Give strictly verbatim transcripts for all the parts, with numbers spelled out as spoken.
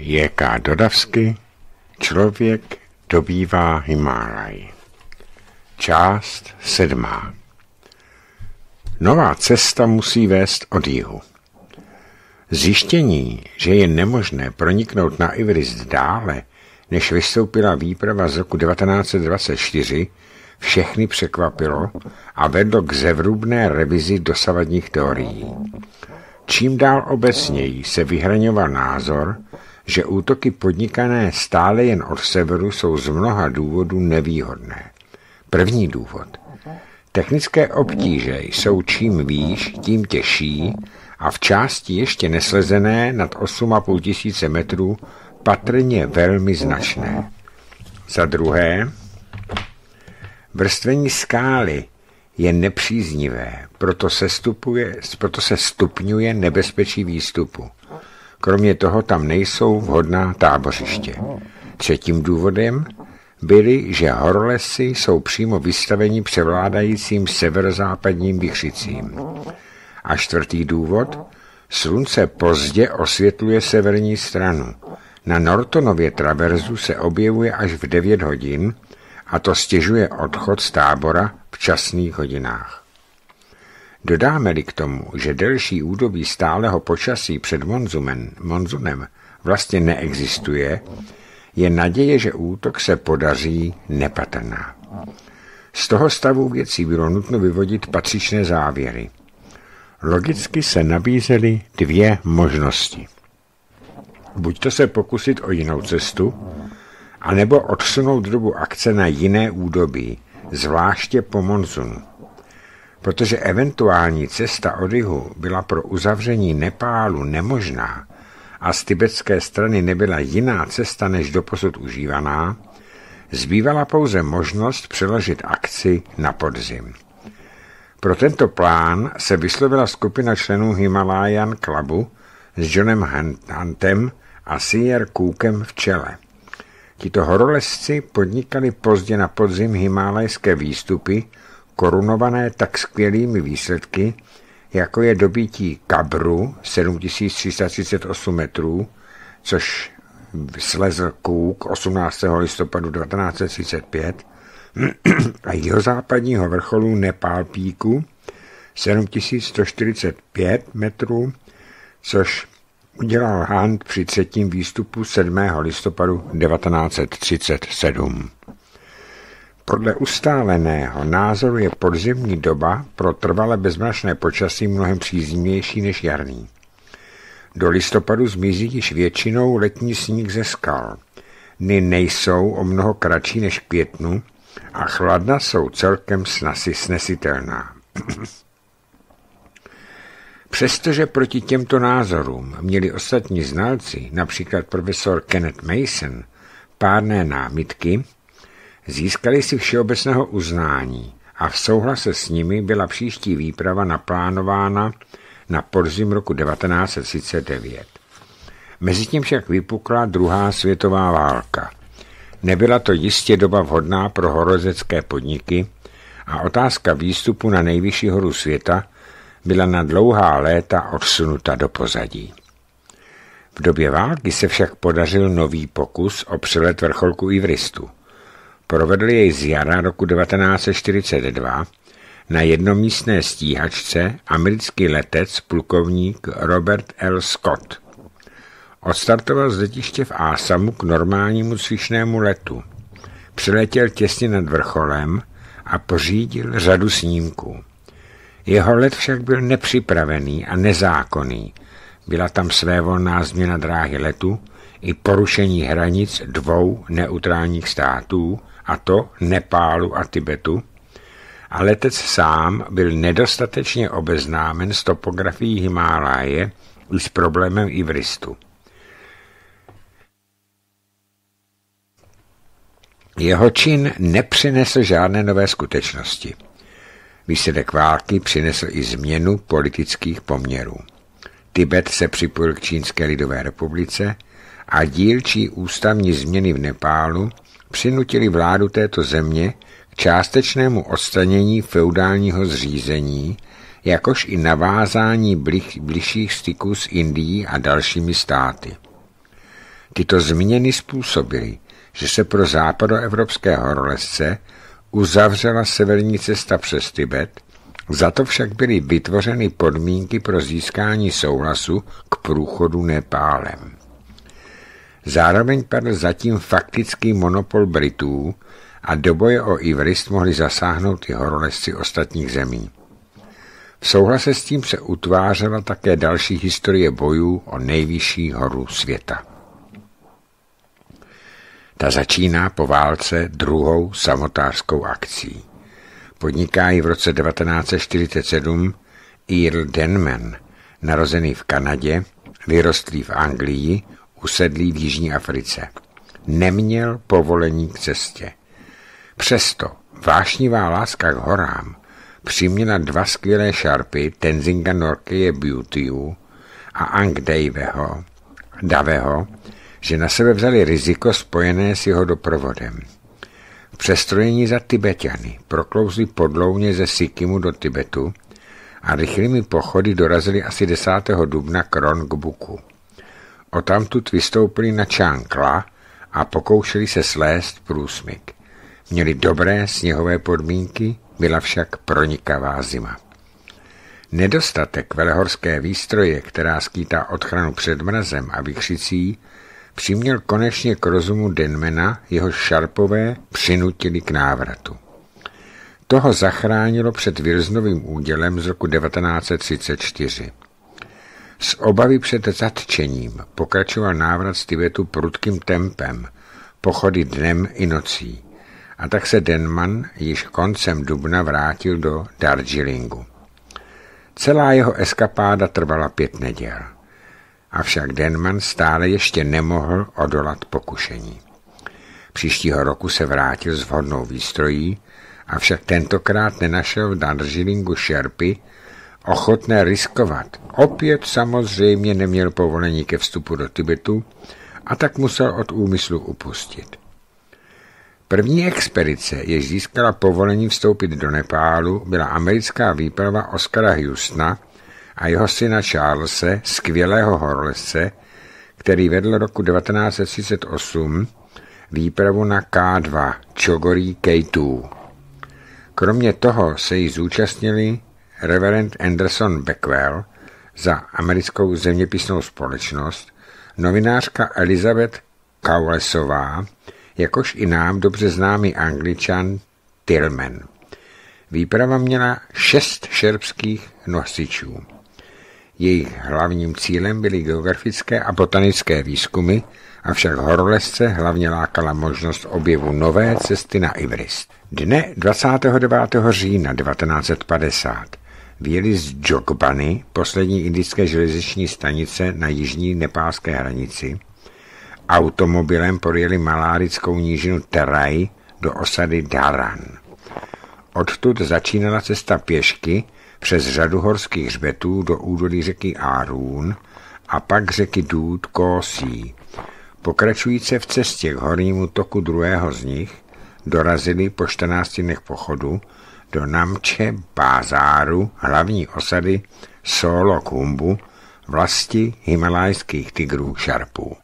J K Dodavsky, Člověk dobývá Himálaj. Část sedmá. Nová cesta musí vést od jihu. Zjištění, že je nemožné proniknout na Everest dále, než vystoupila výprava z roku devatenáct set dvacet čtyři, všechny překvapilo a vedlo k zevrubné revizi dosavadních teorií. Čím dál obecněji se vyhraňoval názor, že útoky podnikané stále jen od severu jsou z mnoha důvodů nevýhodné. První důvod. Technické obtíže jsou čím výš, tím těžší a v části ještě neslezené nad osm a půl tisíce metrů patrně velmi značné. Za druhé, vrstvení skály je nepříznivé, proto se, stupuje, proto se stupňuje nebezpečí výstupu. Kromě toho tam nejsou vhodná tábořiště. Třetím důvodem byly, že horolesy jsou přímo vystaveni převládajícím severozápadním vichřicím. A čtvrtý důvod, slunce pozdě osvětluje severní stranu. Na Nortonově traverzu se objevuje až v devět hodin a to stěžuje odchod z tábora v časných hodinách. Dodáme-li k tomu, že delší údobí stálého počasí před monzunem, monzunem vlastně neexistuje, je naděje, že útok se podaří, nepatrná. Z toho stavu věcí bylo nutno vyvodit patřičné závěry. Logicky se nabízely dvě možnosti. Buď to se pokusit o jinou cestu, anebo odsunout dobu akce na jiné údobí, zvláště po monzunu. Protože eventuální cesta od jihu byla pro uzavření Nepálu nemožná a z tibetské strany nebyla jiná cesta než doposud užívaná, zbývala pouze možnost přeložit akci na podzim. Pro tento plán se vyslovila skupina členů Himalayan Clubu s Johnem Huntem a Sierra Cookem v čele. Tito horolezci podnikali pozdě na podzim himálajské výstupy, korunované tak skvělými výsledky, jako je dobítí Kabru sedm tisíc tři sta třicet osm metrů, což slezl Cook osmnáctého listopadu devatenáct set třicet pět, a jihozápadního vrcholu Nepal Píku sedm tisíc sto čtyřicet pět metrů, což udělal Hunt při třetím výstupu sedmého listopadu devatenáct set třicet sedm. Podle ustáleného názoru je podzimní doba pro trvale bezmračné počasí mnohem příznivější než jarní. Do listopadu zmizí již většinou letní sníh ze skal. Dny nejsou o mnoho kratší než v květnu a chladna jsou celkem snasi snesitelná. Přestože proti těmto názorům měli ostatní znalci, například profesor Kenneth Mason, pádné námitky, získali si všeobecného uznání a v souhlase s nimi byla příští výprava naplánována na podzim roku devatenáct set třicet devět. Mezitím však vypukla druhá světová válka. Nebyla to jistě doba vhodná pro horolezecké podniky a otázka výstupu na nejvyšší horu světa byla na dlouhá léta odsunuta do pozadí. V době války se však podařil nový pokus o přelet vrcholku Everestu. Provedl jej z jara roku devatenáct set čtyřicet dva na jednomístné stíhačce americký letec plukovník Robert L. Scott. Odstartoval z letiště v Ásamu k normálnímu cvičnému letu. Přiletěl těsně nad vrcholem a pořídil řadu snímků. Jeho let však byl nepřipravený a nezákonný. Byla tam svévolná změna dráhy letu i porušení hranic dvou neutrálních států, a to Nepálu a Tibetu, a letec sám byl nedostatečně obeznámen s topografií Himálaje i s problémem Everestu. Jeho čin nepřinesl žádné nové skutečnosti. Výsledek války přinesl i změnu politických poměrů. Tibet se připojil k Čínské lidové republice a dílčí ústavní změny v Nepálu přinutili vládu této země k částečnému odstranění feudálního zřízení, jakož i navázání bližších styků s Indií a dalšími státy. Tyto změny způsobily, že se pro západoevropské horolezce uzavřela severní cesta přes Tibet, za to však byly vytvořeny podmínky pro získání souhlasu k průchodu Nepálem. Zároveň padl zatím faktický monopol Britů a do boje o Everest mohli zasáhnout i horolezci ostatních zemí. V souhlase s tím se utvářela také další historie bojů o nejvyšší horu světa. Ta začíná po válce druhou samotářskou akcí. Podniká ji v roce devatenáct set čtyřicet sedm Earl Denman, narozený v Kanadě, vyrostlý v Anglii, usedlý v Jižní Africe. Neměl povolení k cestě. Přesto vášnivá láska k horám přiměla dva skvělé šarpy Tenzinga Norkeje Beautyu a Ang Daveho, Daveho, že na sebe vzali riziko spojené s jeho doprovodem. V přestrojení za Tibetany proklouzli podlouně ze Sikimu do Tibetu a rychlými pochody dorazili asi desátého dubna k Rongbuku. Odtamtud vystoupili na Čánkla a pokoušeli se slézt průsmyk. Měli dobré sněhové podmínky, byla však pronikavá zima. Nedostatek velehorské výstroje, která skýtá ochranu před mrazem a vichřicí, přiměl konečně k rozumu Denmana, jeho šarpové přinutili k návratu. Toho zachránilo před Wilsonovým údělem z roku devatenáct set třicet čtyři. Z obavy před zatčením pokračoval návrat z Tibetu prudkým tempem, pochody dnem i nocí, a tak se Denman již koncem dubna vrátil do Darjeelingu. Celá jeho eskapáda trvala pět neděl. Avšak Denman stále ještě nemohl odolat pokušení. Příštího roku se vrátil s vhodnou výstrojí, avšak tentokrát nenašel v Darjeelingu šerpy ochotné riskovat. Opět samozřejmě neměl povolení ke vstupu do Tibetu a tak musel od úmyslu upustit. První expedice, jež získala povolení vstoupit do Nepálu, byla americká výprava Oscara Houstona a jeho syna Charlese, skvělého horolezce, který vedl roku devatenáct set třicet osm výpravu na K dva Chogory K dva. Kromě toho se jí zúčastnili reverend Anderson Beckwell za americkou zeměpisnou společnost, novinářka Elizabeth Cowlesová, jakož i nám dobře známý Angličan Tillman. Výprava měla šest šerpských nosičů. Jejich hlavním cílem byly geografické a botanické výzkumy, avšak horolezce hlavně lákala možnost objevu nové cesty na Everest. Dne dvacátého devátého října devatenáct set padesát vyjeli z Jogbany, poslední indické železniční stanice na jižní nepálské hranici, automobilem projeli malárickou nížinu Terai do osady Dharan. Odtud začínala cesta pěšky přes řadu horských hřbetů do údolí řeky Arun a pak řeky Dud Kosí. Pokračující v cestě k hornímu toku druhého z nich dorazili po čtrnácti dnech pochodu do Namche Bázáru, hlavní osady Solo Khumbu, vlasti himalajských tigrů šarpů.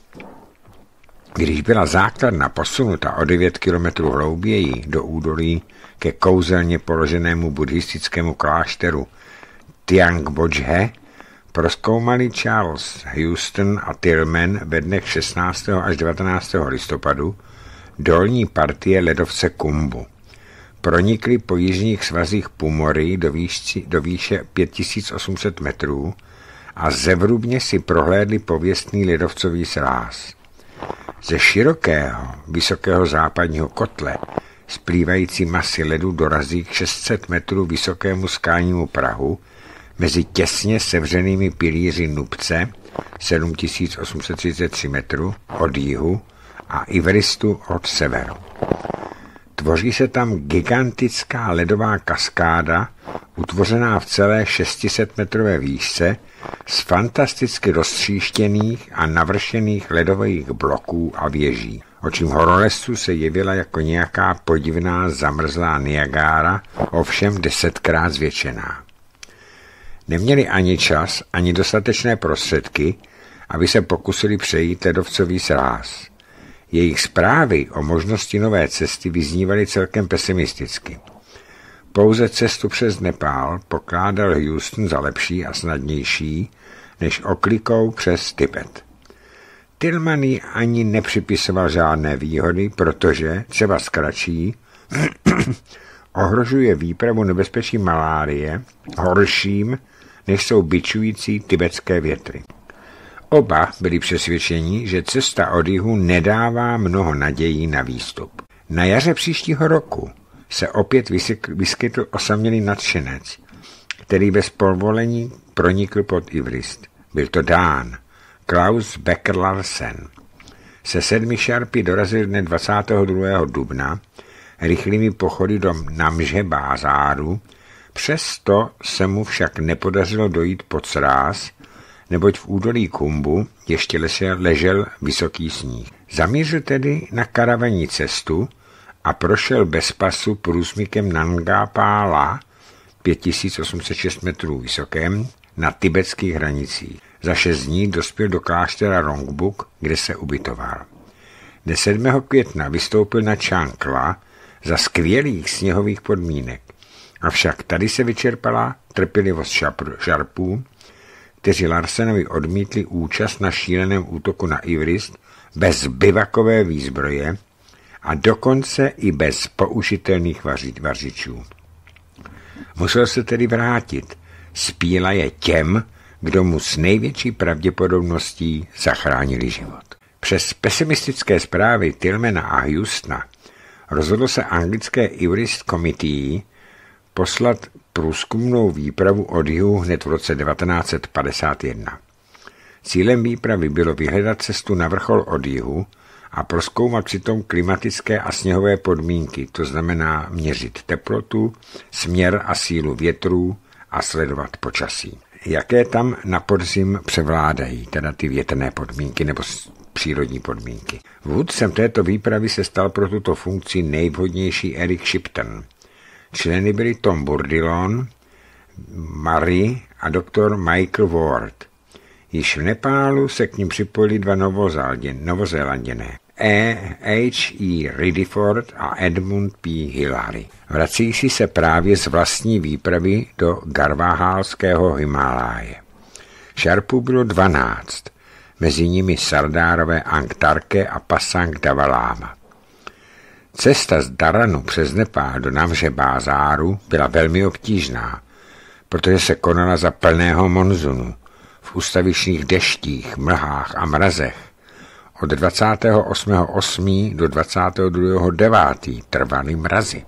Když byla základna posunuta o devět kilometrů hlouběji do údolí ke kouzelně položenému buddhistickému klášteru Tiangbodže, prozkoumali Charles Houston a Tillman ve dnech šestnáctého až devatenáctého listopadu dolní partie ledovce Khumbu. Pronikli po jižních svazích Pumory do, výšci, do výše pět tisíc osm set metrů a zevrubně si prohlédli pověstný ledovcový sráz. Ze širokého, vysokého západního kotle splývající masy ledu dorazí k šest set metrů vysokému skalnímu prahu mezi těsně sevřenými pilíři Nubce sedm tisíc osm set třicet tři metrů od jihu a Everestu od severu. Tvoří se tam gigantická ledová kaskáda, utvořená v celé šest set metrové výšce z fantasticky roztříštěných a navršených ledových bloků a věží. Očím horolezců se jevila jako nějaká podivná zamrzlá Niagara, ovšem desetkrát zvětšená. Neměli ani čas, ani dostatečné prostředky, aby se pokusili přejít ledovcový sráz. Jejich zprávy o možnosti nové cesty vyznívaly celkem pesimisticky. Pouze cestu přes Nepál pokládal Houston za lepší a snadnější než oklikou přes Tibet. Tillman jí ani nepřipisoval žádné výhody, protože, třeba zkratší, ohrožuje výpravu nebezpečí malárie horším, než jsou bičující tibetské větry. Oba byli přesvědčeni, že cesta od jihu nedává mnoho nadějí na výstup. Na jaře příštího roku se opět vyskytl osamělý nadšenec, který bez povolení pronikl pod Everest. Byl to Dán, Klaus Becker Larsen. Se sedmi šarpy dorazil dne dvacátého druhého dubna rychlými pochody do Namže Bázáru, přesto se mu však nepodařilo dojít pod sráz, neboť v údolí Kumbu ještě ležel vysoký sníh. Zamířil tedy na karavanní cestu a prošel bez pasu průsmykem Nanga Pála pět tisíc osm set šest metrů vysokém na tibetských hranicích. Za šest dní dospěl do kláštera Rongbuk, kde se ubytoval. Dne sedmého května vystoupil na Čankla za skvělých sněhových podmínek. Avšak tady se vyčerpala trpělivost šarpů, kteří Larsenovi odmítli účast na šíleném útoku na Everest bez bivakové výzbroje a dokonce i bez použitelných vařičů. Musel se tedy vrátit, spíla je těm, kdo mu s největší pravděpodobností zachránili život. Přes pesimistické zprávy Tillmana a Houstona rozhodlo se anglické Everest Committee poslat průzkumnou výpravu od jihu hned v roce devatenáct set padesát jedna. Cílem výpravy bylo vyhledat cestu na vrchol od jihu a prozkoumat přitom klimatické a sněhové podmínky, to znamená měřit teplotu, směr a sílu větrů a sledovat počasí. Jaké tam na podzim převládají, teda ty větrné podmínky nebo přírodní podmínky. Vůdcem této výpravy se stal pro tuto funkci nejvhodnější Eric Shipton. Členy byli Tom Bourdillon, Marie a doktor Michael Ward. Již v Nepálu se k ním připojili dva Novozélanděné, E. H. E. Ridiford a Edmund P. Hillary. Vrací se právě z vlastní výpravy do Garvahálského Himáláje. Šarpů bylo dvanáct, mezi nimi Sardárové Angtarke a Pasang Davalama. Cesta z Daranu přes Nepál do Namže Bázáru byla velmi obtížná, protože se konala za plného monzunu, v ustavičných deštích, mlhách a mrazech. Od dvacátého osmého osmého do dvacátého druhého devátého trvaly mrazy.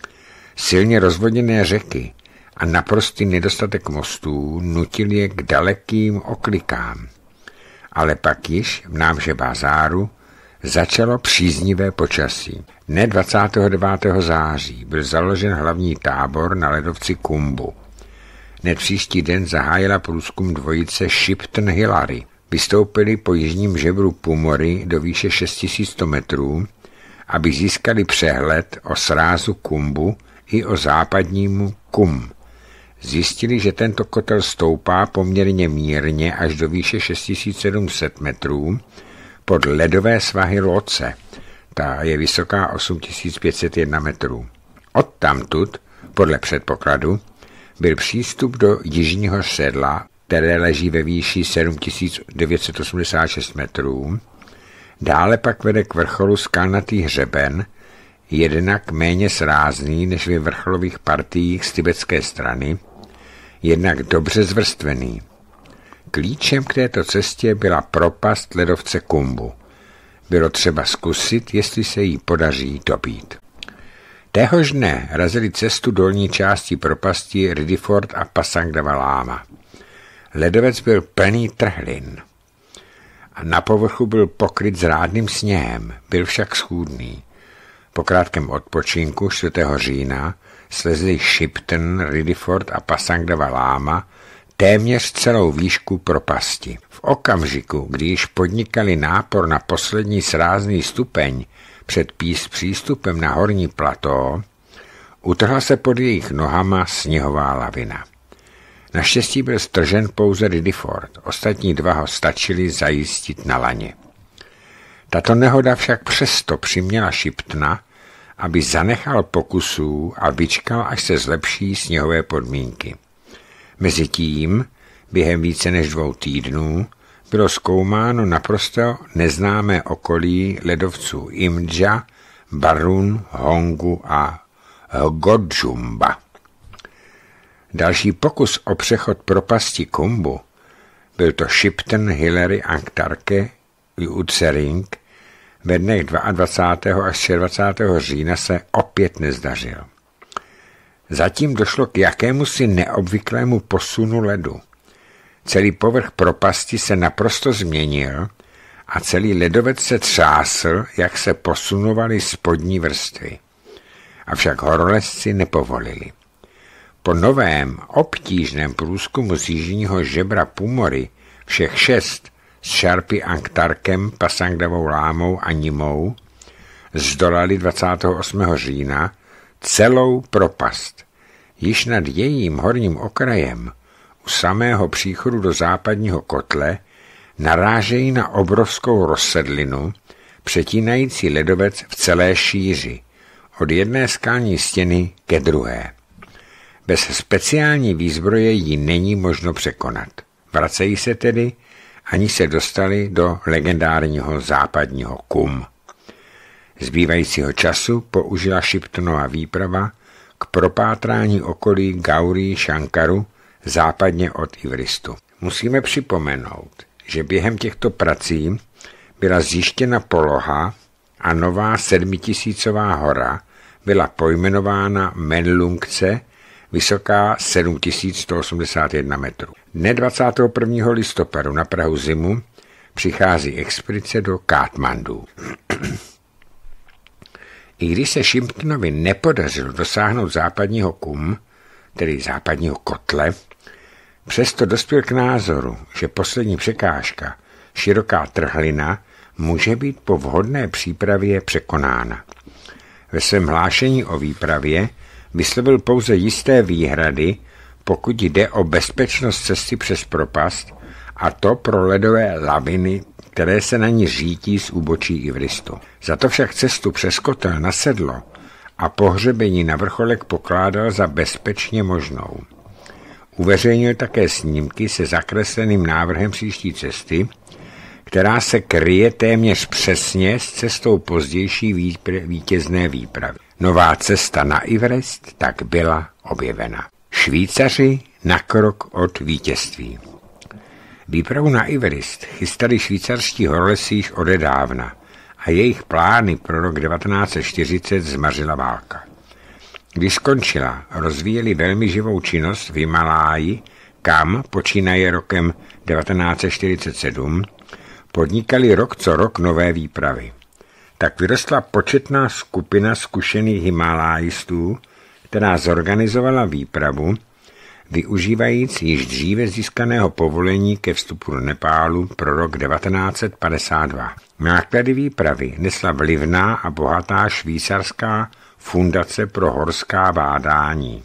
Silně rozvodněné řeky a naprostý nedostatek mostů nutil je k dalekým oklikám. Ale pak již v Namže Bázáru začalo příznivé počasí. Dne dvacátého devátého září byl založen hlavní tábor na ledovci Kumbu. Hned příští den zahájila průzkum dvojice Shipton Hillary. Vystoupili po jižním žebru Pumory do výše šest tisíc sto metrů, aby získali přehled o srázu Kumbu i o západnímu Kum. Zjistili, že tento kotel stoupá poměrně mírně až do výše šest tisíc sedm set metrů pod ledové svahy Lhotse. Ta je vysoká osm tisíc pět set jedna metrů. Odtamtud, podle předpokladu, byl přístup do jižního sedla, které leží ve výši sedm tisíc devět set osmdesát šest metrů. Dále pak vede k vrcholu skalnatý hřeben, jednak méně srázný než ve vrcholových partiích z tibetské strany, jednak dobře zvrstvený. Klíčem k této cestě byla propast ledovce Kumbu. Bylo třeba zkusit, jestli se jí podaří dobít. Téhož dne razili cestu dolní části propasti Ridiford a Pasang Davalama. Ledovec byl plný trhlin a na povrchu byl pokryt zrádným sněhem, byl však schůdný. Po krátkém odpočinku čtvrtého října slezli Shipton, Ridiford a Pasang Davalama téměř celou výšku propasti. V okamžiku, kdy již podnikali nápor na poslední srázný stupeň před pís přístupem na horní plató, utrhla se pod jejich nohama sněhová lavina. Naštěstí byl stržen pouze Ridiford, ostatní dva ho stačili zajistit na laně. Tato nehoda však přesto přiměla Shiptona, aby zanechal pokusů a vyčkal, až se zlepší sněhové podmínky. Mezitím, během více než dvou týdnů, bylo zkoumáno naprosto neznámé okolí ledovců Imdža, Barun, Hongu a Godžumba. Další pokus o přechod propasti Kumbu, byl to Shipton, Hillary, Antarke i Utsering, ve dnech dvacátého druhého až dvacátého třetího října se opět nezdařil. Zatím došlo k jakémusi neobvyklému posunu ledu. Celý povrch propasti se naprosto změnil a celý ledovec se třásl, jak se posunovaly spodní vrstvy. Avšak horolezci nepovolili. Po novém obtížném průzkumu z jižního žebra Pumory všech šest s Sharpy, Antarkem, Pasangdavou lámou a Nimou zdolali dvacátého osmého října celou propast. Již nad jejím horním okrajem, u samého příchodu do západního kotle, narážejí na obrovskou rozsedlinu, přetínající ledovec v celé šíři, od jedné skalní stěny ke druhé. Bez speciální výzbroje ji není možno překonat. Vracejí se tedy, ani se dostali do legendárního západního Kum. Zbývajícího času použila Shiptonova výprava k propátrání okolí Gauri Shankaru západně od Iveristu. Musíme připomenout, že během těchto prací byla zjištěna poloha a nová sedmitisícová hora byla pojmenována Menlungce, vysoká sedm tisíc sto osmdesát jedna metrů. Dne dvacátého prvního listopadu na prahu zimu přichází expedice do Katmandu. I když se Shiptonovi nepodařilo dosáhnout západního Kum, tedy západního kotle, přesto dospěl k názoru, že poslední překážka, široká trhlina, může být po vhodné přípravě překonána. Ve svém hlášení o výpravě vyslovil pouze jisté výhrady, pokud jde o bezpečnost cesty přes propast, a to pro ledové laviny, které se na ní řítí z úbočí Iveristu. Za to však cestu přes kotel na sedlo a pohřebení na vrcholek pokládal za bezpečně možnou. Uveřejnil také snímky se zakresleným návrhem příští cesty, která se kryje téměř přesně s cestou pozdější vítězné výpravy. Nová cesta na Everest tak byla objevena. Švýcaři na krok od vítězství. Výpravu na Everest chystali švýcarští horolezci již odedávna a jejich plány pro rok devatenáct set čtyřicet zmařila válka. Když skončila, rozvíjeli velmi živou činnost v Himaláji, kam, počínaje rokem devatenáct set čtyřicet sedm, podnikali rok co rok nové výpravy. Tak vyrostla početná skupina zkušených himalajistů, která zorganizovala výpravu, využívajíc již dříve získaného povolení ke vstupu do Nepálu pro rok devatenáct set padesát dva. Náklady výpravy nesla vlivná a bohatá švýcarská fundace pro horská bádání.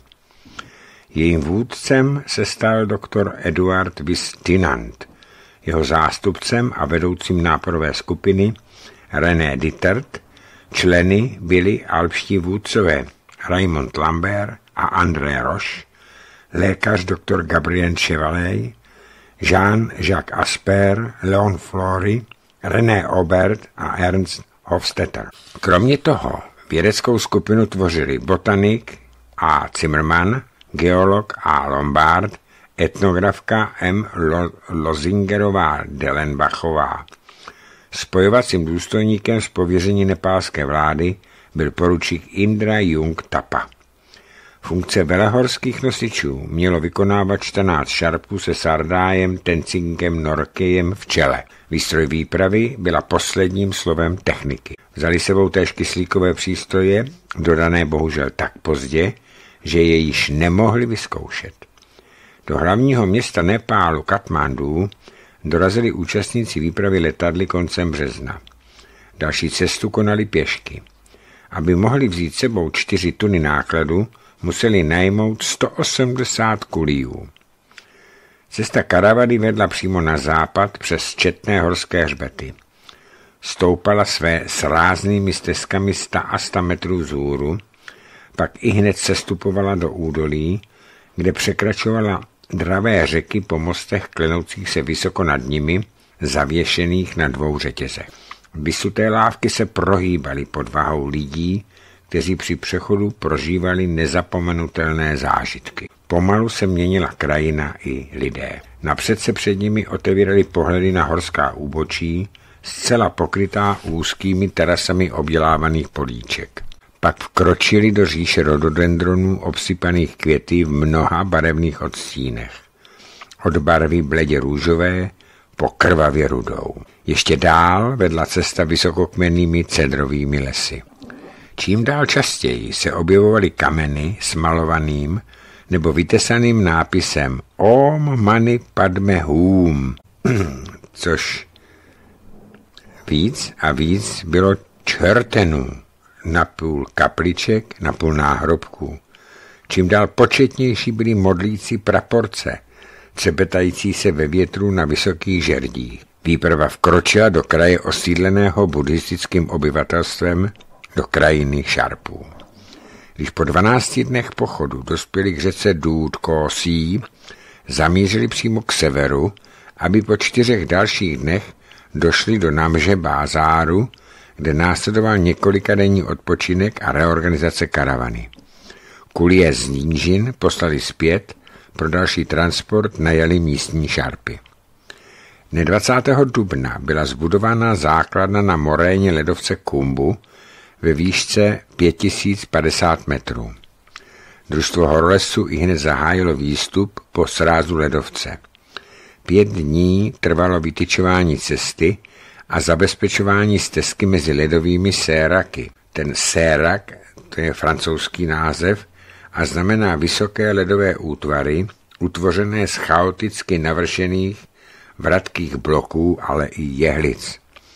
Jejím vůdcem se stal doktor Eduard Wistinant, jeho zástupcem a vedoucím náporové skupiny René Dittert, členy byli alpští vůdcové Raymond Lambert a André Roche, lékař doktor Gabriel Chevalet, Jean-Jacques Asper, Leon Flory, René Aubert a Ernst Hofstetter. Kromě toho vědeckou skupinu tvořili botanik A. Zimmermann, geolog A. Lombard, etnografka M. Lozingerová Dellenbachová. Spojovacím důstojníkem z pověření nepálské vlády byl poručík Indra Jung Tapa. Funkce velehorských nosičů mělo vykonávat čtrnáct šarpů se Sardájem, Tenzingem, Norkejem v čele. Výstroj výpravy byla posledním slovem techniky. Vzali sebou též kyslíkové přístroje, dodané bohužel tak pozdě, že je již nemohli vyzkoušet. Do hlavního města Nepálu Katmandu dorazili účastníci výpravy letadly koncem března. Další cestu konali pěšky. Aby mohli vzít sebou čtyři tuny nákladu, museli najmout sto osmdesát kuliů. Cesta karavany vedla přímo na západ přes četné horské hřbety. Stoupala své sráznými stezkami sta a sta metrů vzhůru, pak i hned sestupovala do údolí, kde překračovala dravé řeky po mostech klenoucích se vysoko nad nimi, zavěšených na dvou řetězech. Vysuté lávky se prohýbaly pod vahou lidí, kteří při přechodu prožívali nezapomenutelné zážitky. Pomalu se měnila krajina i lidé. Napřed se před nimi otevíraly pohledy na horská úbočí, zcela pokrytá úzkými terasami obdělávaných políček. Pak vkročili do říše rododendronů obsypaných květy v mnoha barevných odstínech. Od barvy bledě růžové po krvavě rudou. Ještě dál vedla cesta vysokokmennými cedrovými lesy. Čím dál častěji se objevovaly kameny s malovaným nebo vytesaným nápisem Om Mani Padme Hum, což víc a víc bylo čertenů, napůl kapliček, napůl náhrobků. Čím dál početnější byly modlící praporce, třebetající se ve větru na vysokých žerdích. Výprava vkročila do kraje osídleného buddhistickým obyvatelstvem, do krajiny Šarpů. Když po dvanácti dnech pochodu dospěli k řece Dúd Kósí, zamířili přímo k severu, aby po čtyřech dalších dnech došli do Namže Bázáru, kde následoval několikadenní odpočinek a reorganizace karavany. Kulie z nížin poslali zpět, pro další transport najali místní Šarpy. Dne dvacátého dubna byla zbudována základna na moréně ledovce Kumbu ve výšce pět tisíc padesát metrů. Družstvo horolezců ihned zahájilo výstup po srázu ledovce. Pět dní trvalo vytyčování cesty a zabezpečování stezky mezi ledovými séraky. Ten sérak, to je francouzský název, a znamená vysoké ledové útvary, utvořené z chaoticky navršených vratkých bloků, ale i jehlic.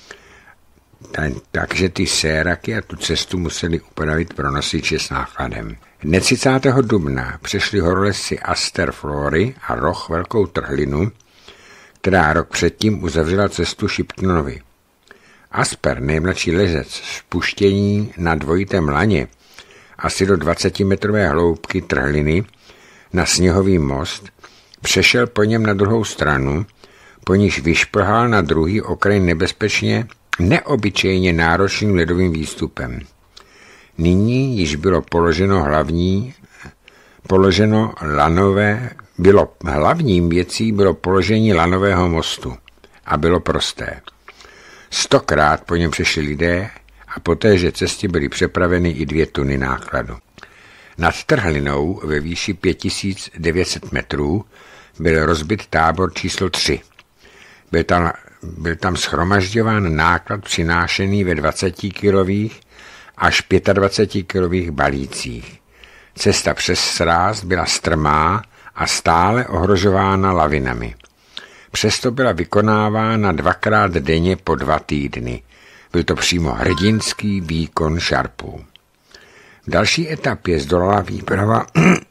Ten, takže ty séraky a tu cestu museli upravit pro nosiče s nákladem. Dne třicátého dubna přešli horolezci Aster Flory a Roch Velkou trhlinu, která rok předtím uzavřela cestu Šiptnovi. Asper, nejmladší lezec, spuštění na dvojitém laně, asi do dvacetimetrové hloubky trhliny, na sněhový most, přešel po něm na druhou stranu, po níž vyšplhal na druhý okraj nebezpečně, neobyčejně náročným ledovým výstupem. Nyní již bylo položeno hlavní, položeno lanové, bylo hlavním věcí bylo položení lanového mostu a bylo prosté. Stokrát po něm přešli lidé a po téže cestě byly přepraveny i dvě tuny nákladu. Nad trhlinou ve výši pět tisíc devět set metrů byl rozbit tábor číslo tři. Byl tam, byl tam shromažďován náklad přinášený ve dvacetikilových až dvacetipětikilových balících. Cesta přes sráz byla strmá a stále ohrožována lavinami. Přesto byla vykonávána dvakrát denně po dva týdny. Byl to přímo hrdinský výkon Šarpů. V další etapě zdolala výprava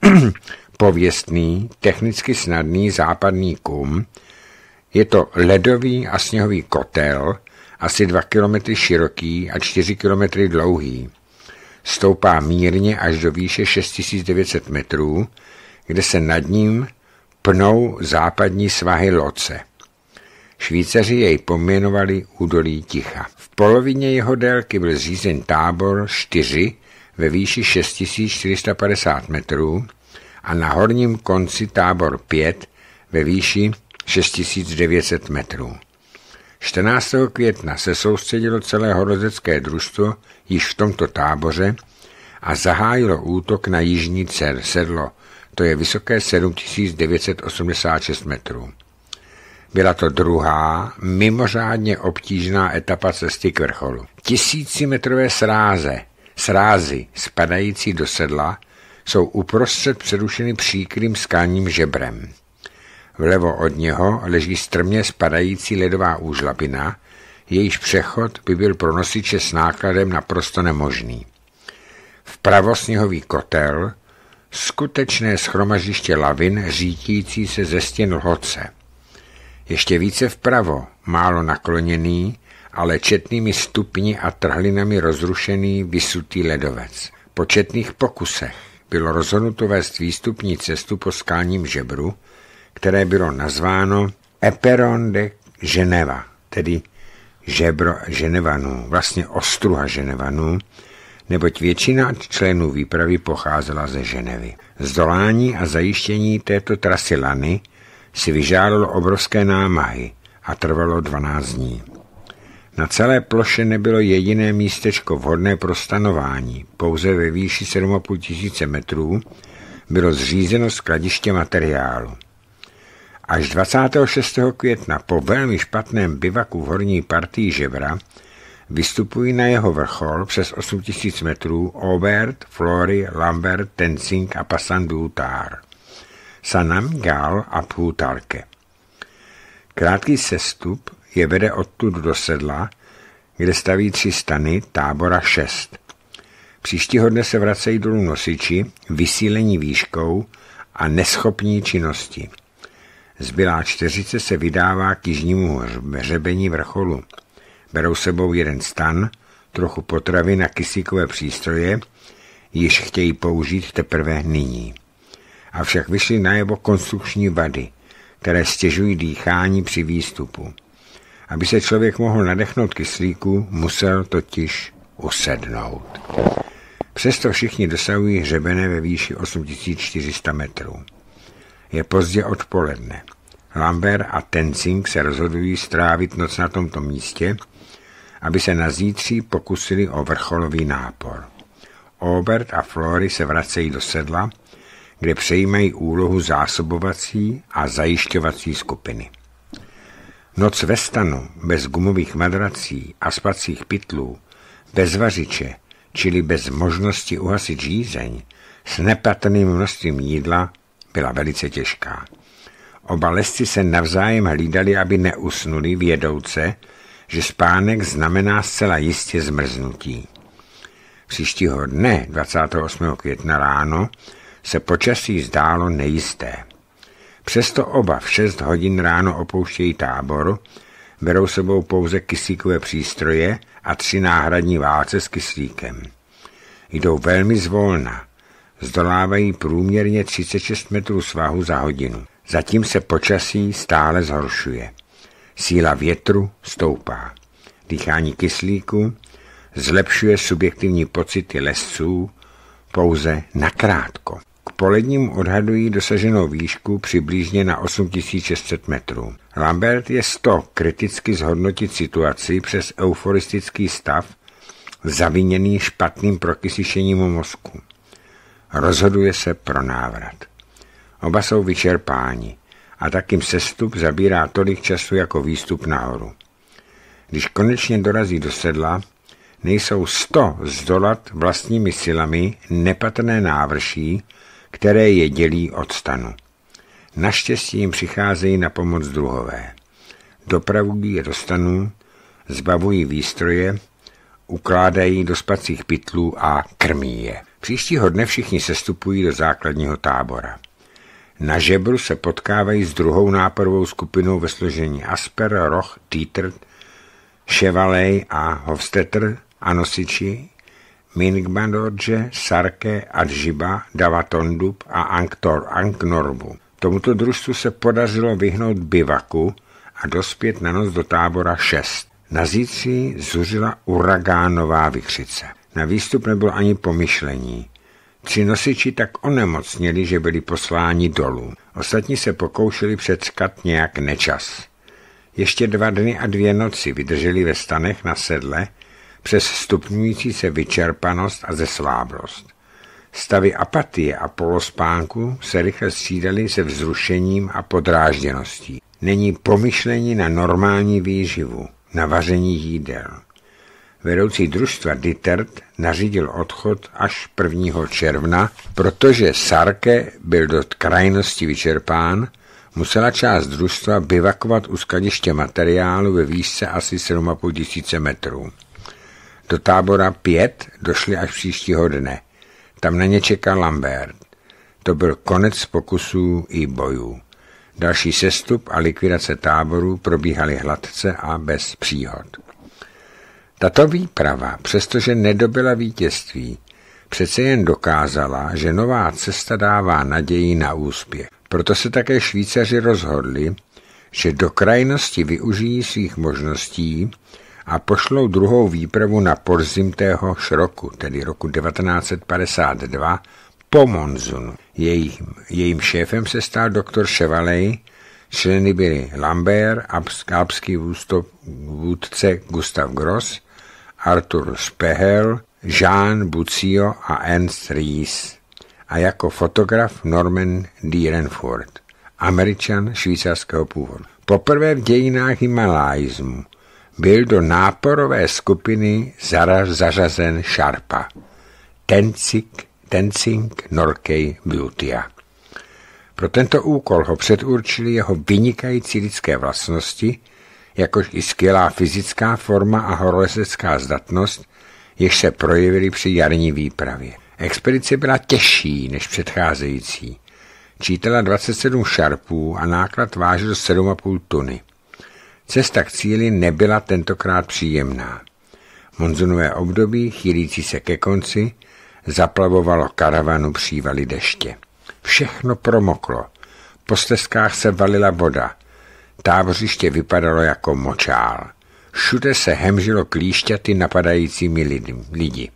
pověstný, technicky snadný západní Kum. Je to ledový a sněhový kotel, asi dva kilometry široký a čtyři kilometry dlouhý. Stoupá mírně až do výše šest tisíc devět set metrů, kde se nad ním pnou západní svahy Loce. Švýcaři jej pojmenovali údolí Ticha. V polovině jeho délky byl zřízen tábor čtyři ve výši šest tisíc čtyři sta padesát metrů a na horním konci tábor pět ve výši šest tisíc devět set metrů. čtrnáctého května se soustředilo celé horolezecké družstvo již v tomto táboře a zahájilo útok na jižní sedlo, to je vysoké sedm tisíc devět set osmdesát šest metrů. Byla to druhá, mimořádně obtížná etapa cesty k vrcholu. Tisícimetrové sráze, srázy spadající do sedla jsou uprostřed přerušeny příkrým skalním žebrem. Vlevo od něho leží strmě spadající ledová úžlabina, jejíž přechod by byl pro nosiče s nákladem naprosto nemožný. Vpravo sněhový kotel, skutečné shromaždiště lavin řítící se ze stěn Lhotse. Ještě více vpravo, málo nakloněný, ale četnými stupni a trhlinami rozrušený vysutý ledovec. Po četných pokusech bylo rozhodnuto vést výstupní cestu po skalním žebru, které bylo nazváno Éperon de Geneva, tedy žebro Ženevanů, vlastně ostruha Ženevanů, neboť většina členů výpravy pocházela ze Ženevy. Zdolání a zajištění této trasy lany si vyžádalo obrovské námahy a trvalo dvanáct dní. Na celé ploše nebylo jediné místečko vhodné pro stanování, pouze ve výši sedm a půl tisíce metrů bylo zřízeno skladiště materiálu. Až dvacátého šestého května po velmi špatném bivaku v horní partii žebra vystupují na jeho vrchol přes osm tisíc metrů Aubert, Flory, Lambert, Tenzing a Passandutar, Sanam, Gal a Phutarke. Krátký sestup je vede odtud do sedla, kde staví tři stany, tábora šest. Příštího dne se vracejí dolů nosiči, vysílení výškou a neschopní činnosti. Zbylá čtyřice se vydává k jižnímu hřebení vrcholu. Berou sebou jeden stan, trochu potravy na kyslíkové přístroje, již chtějí použít teprve nyní. Avšak vyšly najevo konstrukční vady, které stěžují dýchání při výstupu. Aby se člověk mohl nadechnout kyslíku, musel totiž usednout. Přesto všichni dosahují hřebene ve výši osm tisíc čtyři sta metrů. Je pozdě odpoledne. Lambert a Tenzing se rozhodují strávit noc na tomto místě, aby se na zítří pokusili o vrcholový nápor. Aubert a Flory se vracejí do sedla, kde přejímají úlohu zásobovací a zajišťovací skupiny. Noc ve stanu, bez gumových madrací a spacích pytlů, bez vařiče, čili bez možnosti uhasit žízeň, s nepatrným množstvím jídla, byla velice těžká. Oba lesci se navzájem hlídali, aby neusnuli, vědouce, že spánek znamená zcela jistě zmrznutí. Příštího dne, dvacátého osmého května ráno, se počasí zdálo nejisté. Přesto oba v šest hodin ráno opouštějí tábor, berou sebou pouze kyslíkové přístroje a tři náhradní válce s kyslíkem. Jdou velmi zvolna, zdolávají průměrně třicet šest metrů svahu za hodinu. Zatím se počasí stále zhoršuje. Síla větru stoupá. Dýchání kyslíku zlepšuje subjektivní pocity lesců pouze nakrátko. K polednímu odhadují dosaženou výšku přibližně na osm tisíc šest set metrů. Lambert je sto kriticky zhodnotit situaci přes euforistický stav, zaviněný špatným prokysišením mozku. Rozhoduje se pro návrat. Oba jsou vyčerpáni a tak jim sestup zabírá tolik času jako výstup nahoru. Když konečně dorazí do sedla, nejsou sto zdolat vlastními silami nepatrné návrší, které je dělí od stanu. Naštěstí jim přicházejí na pomoc druhové. Dopravují je do stanů, zbavují výstroje, ukládají do spacích pytlů a krmí je. Příštího dne všichni sestupují do základního tábora. Na žebru se potkávají s druhou náporovou skupinou ve složení Asper, Roch, Tieter, Chevaley a Hofstetter a nosiči Mingbandorje, Sarke, Adžiba, Davatondub a Anktor, Anknorbu. Tomuto družstvu se podařilo vyhnout bivaku a dospět na noc do tábora šest. Na zítří zuřila uragánová vichřice. Na výstup nebylo ani pomyšlení. Tři nosiči tak onemocněli, že byli posláni dolů. Ostatní se pokoušeli přečkat nějak nečas. Ještě dva dny a dvě noci vydrželi ve stanech na sedle přes stupňující se vyčerpanost a zesláblost. Stavy apatie a polospánku se rychle střídaly se vzrušením a podrážděností. Není pomyšlení na normální výživu, na vaření jídel. Vedoucí družstva Dietert nařídil odchod až prvního června, protože Sarke byl do krajnosti vyčerpán, musela část družstva bivakovat u skladiště materiálu ve výšce asi sedm a půl tisíce metrů. Do tábora pět došli až příštího dne. Tam na ně čekal Lambert. to byl konec pokusů i bojů. Další sestup a likvidace táborů probíhaly hladce a bez příhod. Tato výprava, přestože nedobyla vítězství, přece jen dokázala, že nová cesta dává naději na úspěch. Proto se také Švýcaři rozhodli, že do krajnosti využijí svých možností a pošlou druhou výpravu na podzim téhož roku, tedy roku devatenáct set padesát dva, po Monzunu. Jejím, jejím šéfem se stal doktor Chevalley, členy byli Lambert, alpský vůdce Gustav Gross, Arthur Spehel, Jean Bucio a Ernst Ries a jako fotograf Norman Dierenfurt, Američan švýcarského původu. Poprvé v dějinách himalajismu byl do náporové skupiny zařazen Sharpa, Tenzing, Tenzing Norgay Bhutia. Pro tento úkol ho předurčili jeho vynikající lidské vlastnosti, jakož i skvělá fyzická forma a horolezecká zdatnost, jež se projevily při jarní výpravě. Expedice byla těžší než předcházející. Čítala dvacet sedm šarpů a náklad vážil sedm a půl tuny. Cesta k cíli nebyla tentokrát příjemná. Monzunové období, chýlící se ke konci, zaplavovalo karavanu přívaly deště. Všechno promoklo. Po stezkách se valila voda. Tábořiště vypadalo jako močál. Všude se hemžilo klíšťaty napadajícími lidi.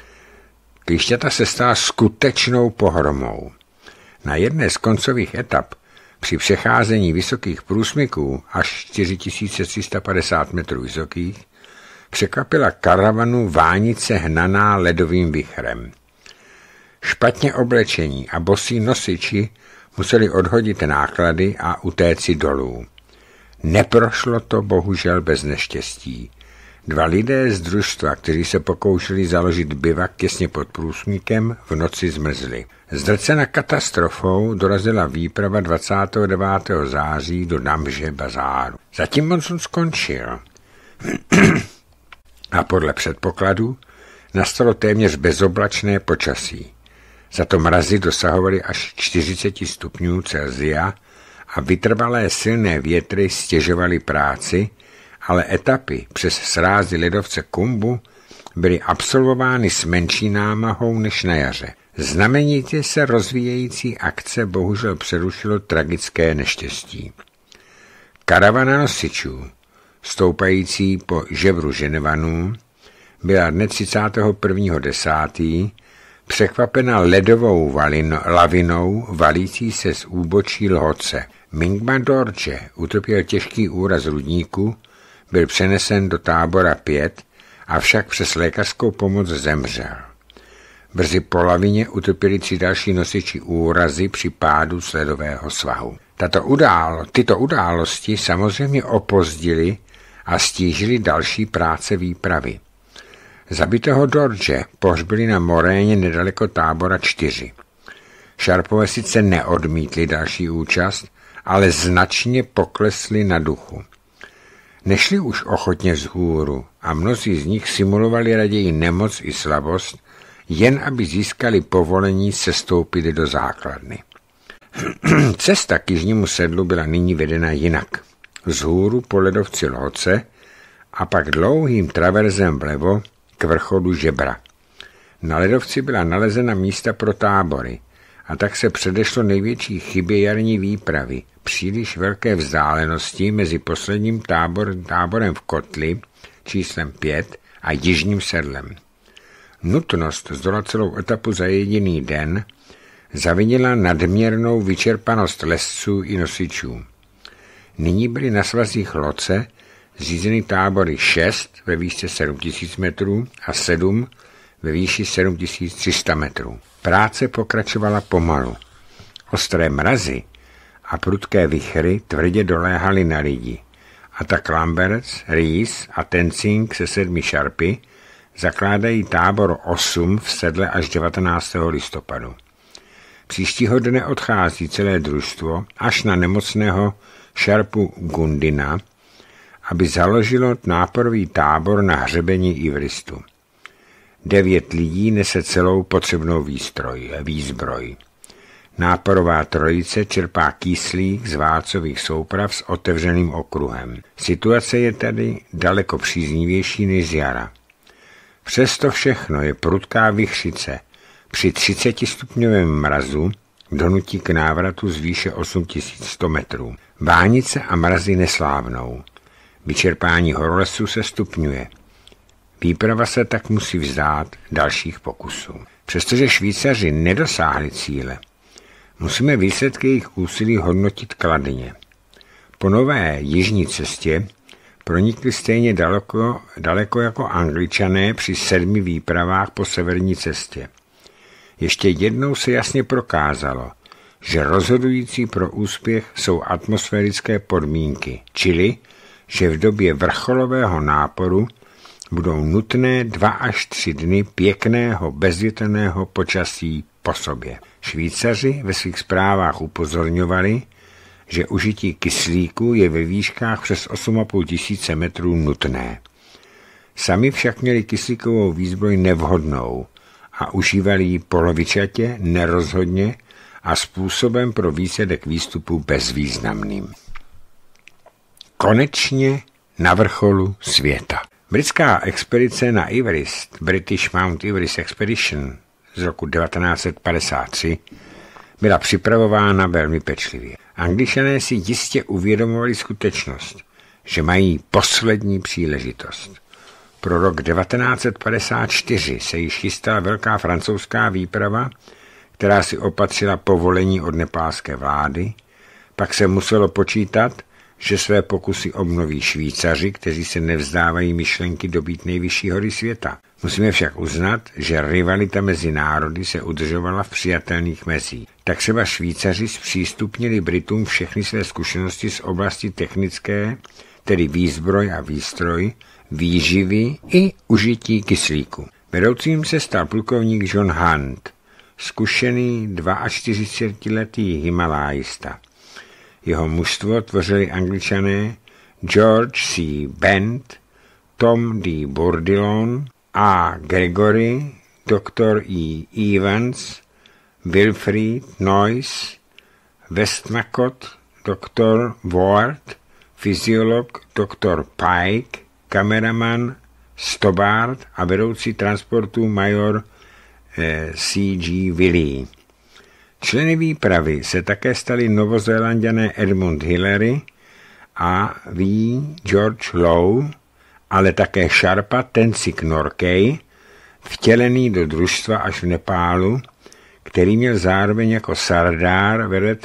Klíšťata se stala skutečnou pohromou. Na jedné z koncových etap při přecházení vysokých průsmyků až čtyři tisíce tři sta padesát metrů vysokých překvapila karavanu vánice hnaná ledovým vichrem. Špatně oblečení a bosí nosiči museli odhodit náklady a utéci dolů. Neprošlo to bohužel bez neštěstí. Dva lidé z družstva, kteří se pokoušeli založit bivak těsně pod průsmykem, v noci zmrzli. Zdrcena katastrofou dorazila výprava dvacátého devátého září do Namže bazáru. Zatím monsun skončil. A podle předpokladu nastalo téměř bezoblačné počasí. Za to mrazy dosahovaly až čtyřicet stupňů Celsia a vytrvalé silné větry stěžovaly práci, ale etapy přes srázy ledovce Kumbu byly absolvovány s menší námahou než na jaře. Znamenitě se rozvíjející akce bohužel přerušilo tragické neštěstí. Karavana nosičů, stoupající po žebru Ženevanů, byla dne třicátého prvního desátého překvapena ledovou valin, lavinou valící se z úbočí Lhotse. Mingma Dorje utrpěl těžký úraz rudníku, byl přenesen do tábora pět, avšak přes lékařskou pomoc zemřel. Brzy po lavině utrpěli tři další nosiči úrazy při pádu z ledového svahu. Tato událo, tyto události samozřejmě opozdily a stížily další práce výpravy. Zabitého Dorje pohřbili na moréně nedaleko tábora čtyři. Šarpové sice neodmítli další účast, ale značně poklesli na duchu. Nešli už ochotně vzhůru a mnozí z nich simulovali raději nemoc i slabost, jen aby získali povolení sestoupit do základny. Cesta k jižnímu sedlu byla nyní vedena jinak. Vzhůru po ledovci Lhotse a pak dlouhým traverzem vlevo k vrcholu žebra. Na ledovci byla nalezena místa pro tábory a tak se předešlo největší chybě jarní výpravy, příliš velké vzdálenosti mezi posledním tábor, táborem v Kotli číslem pět a jižním sedlem. Nutnost zdolat celou etapu za jediný den zavinila nadměrnou vyčerpanost lesců i nosičů. Nyní byly na svazích Lhotse zřízeny tábory šest ve výšce sedm tisíc metrů a sedm ve výši sedm tisíc tři sta metrů. Práce pokračovala pomalu. Ostré mrazy a prudké vichry tvrdě doléhaly na lidi. A tak Lamberts, Ries a Tenzing se sedmi šarpy zakládají tábor osm v sedle až devatenáctého listopadu. Příštího dne odchází celé družstvo až na nemocného šarpu Gundina, aby založilo náporový tábor na hřebení Ivristu. Devět lidí nese celou potřebnou výstroj, výzbroj. Náporová trojice čerpá kyslík z válcových souprav s otevřeným okruhem. Situace je tady daleko příznivější než z jara. Přesto všechno je prudká vichřice při třicetistupňovém mrazu donutí k návratu z výše osm tisíc sto metrů. Vánice a mrazy neslávnou. Vyčerpání horolezců se stupňuje. Výprava se tak musí vzdát dalších pokusů. Přestože Švýcaři nedosáhli cíle, musíme výsledky jejich úsilí hodnotit kladně. Po nové jižní cestě pronikli stejně daleko, daleko jako Angličané při sedmi výpravách po severní cestě. Ještě jednou se jasně prokázalo, že rozhodující pro úspěch jsou atmosférické podmínky, čili, že v době vrcholového náporu budou nutné dva až tři dny pěkného bezvětrného počasí po sobě. Švýcaři ve svých zprávách upozorňovali, že užití kyslíku je ve výškách přes osm a půl tisíce metrů nutné. Sami však měli kyslíkovou výzbroj nevhodnou a užívali ji polovičatě, nerozhodně a způsobem pro výsledek výstupu bezvýznamným. Konečně na vrcholu světa. Britská expedice na Everest, British Mount Everest Expedition z roku devatenáct set padesát tři, byla připravována velmi pečlivě. Angličané si jistě uvědomovali skutečnost, že mají poslední příležitost. Pro rok devatenáct set padesát čtyři se již chystala velká francouzská výprava, která si opatřila povolení od nepálské vlády, pak se muselo počítat, že své pokusy obnoví Švýcaři, kteří se nevzdávají myšlenky dobít nejvyšší hory světa. Musíme však uznat, že rivalita mezi národy se udržovala v přijatelných mezích. Tak třeba Švýcaři zpřístupnili Britům všechny své zkušenosti z oblasti technické, tedy výzbroj a výstroj, výživy i užití kyslíku. Vedoucím se stal plukovník John Hunt, zkušený čtyřicetiletý himalájista. Jeho mužstvo tvořili Angličané George C. Bent, Tom D. Bourdillon a Gregory, doktor E. Evans, Wilfrid Noyce, Westmacott, doktor Ward, fyziolog doktor Pike, kameraman Stobbart a vedoucí transportu major eh, C G Willey. Členy výpravy se také stali Novozélanďané Edmund Hillary a V. George Lowe, ale také Sharpa Tenzing Norgay, vtělený do družstva až v Nepálu, který měl zároveň jako sardár velet